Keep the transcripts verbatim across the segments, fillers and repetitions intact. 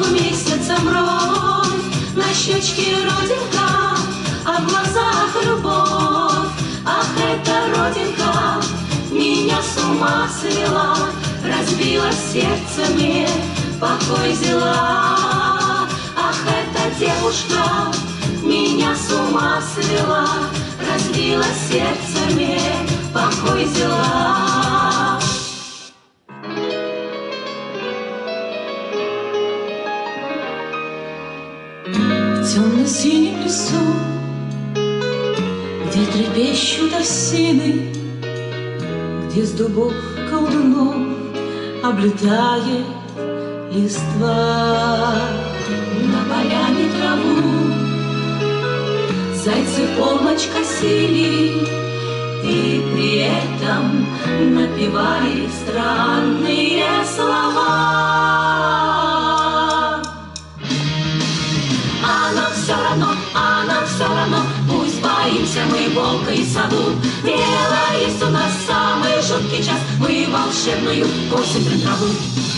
полумесяцем роз, на щечке родинка, а в глазах любовь. Ах, эта родинка меня с ума свела, разбила сердце мне, покой взяла. Ах, эта девушка меня с ума свела, разбила сердце мне, покой взяла. В темно-синем лесу, где трепещут осины, где с дубов колдунов облетает листва, на поляне траву зайцы полночь косили и при этом напевали странные слова. А нам все равно, а нам все равно, пусть боимся мы волка и сову. Дело есть у нас самый жуткий час, мы волшебную косим траву.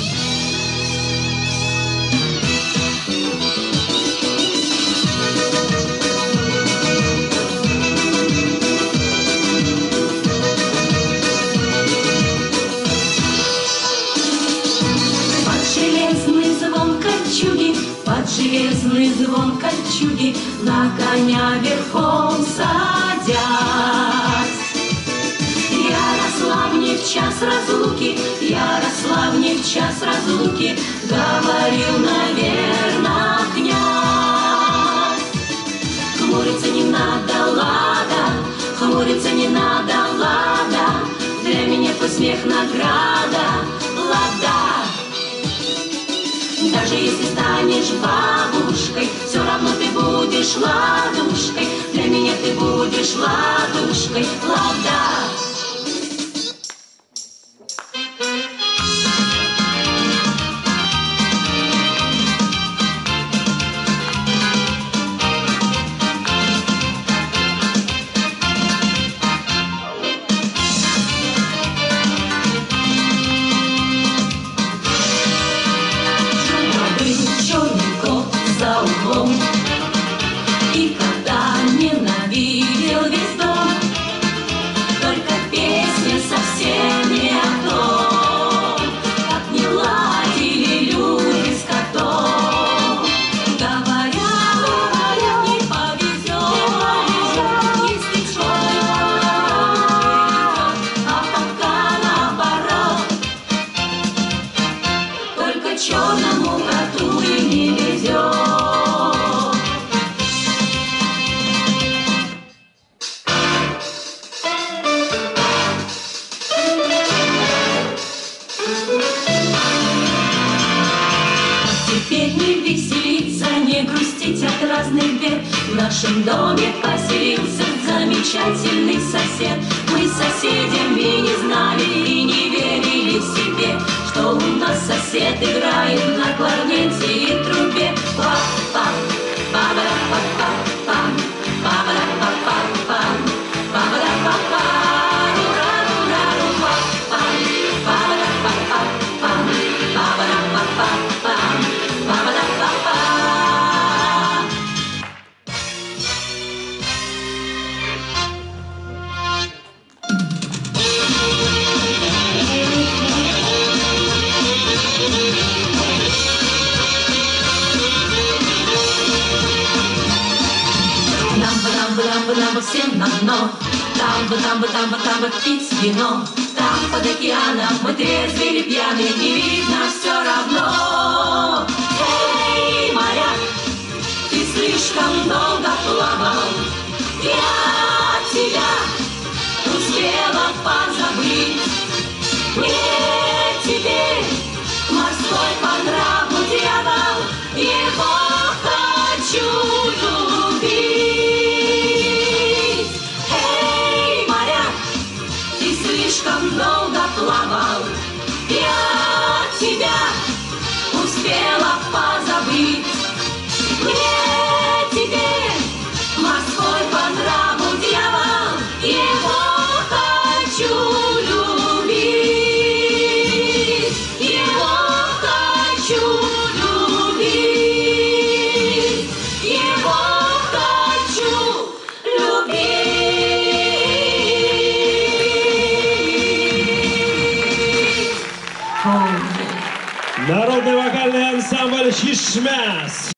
Под железный звон кольчуги на коня верхом садясь. Ярославне в час разлуки, Ярославне в час разлуки говорил, наверно, князь. Хмуриться не надо, лада, хмуриться не надо, лада, для меня твой смех награда, лада. Даже если станешь бабушкой, все равно ты будешь ладушкой, для меня ты будешь ладушкой, лада. И когда ненавидел весь дом, только песня совсем не о том, как не ладили люди с котом. Говорят, говорят, не повезет, если черный придет, а пока наоборот, только черному коту и не везет. Теперь не веселиться, не грустить от разных бед. В нашем доме поселился замечательный сосед. Мы с соседями не знали и не верили в себе, что у нас сосед играет на кларнете и трубе. Па-па, па-ба-па-па-пам, па-ба-па-па-пам, па-ба-па-па, рура-рура-ру-па-пам, па-ба-па-па-пам, па-ба-па-па-пам, па-ба-па-па. Нам всем на дно, там бы, там бы, там бы, там бы пить вино. Там под океаном мы трезвы или пьяны, не видно все равно. Эй, моряк, ты слишком долго плавал, я тебя успела позабыть. Мне теперь морской по нраву дьявол, его хочу любить. Слишком долго плавал, я тебя успела позабыть. Мне теперь Народный вокальный ансамбль «Чишмяс».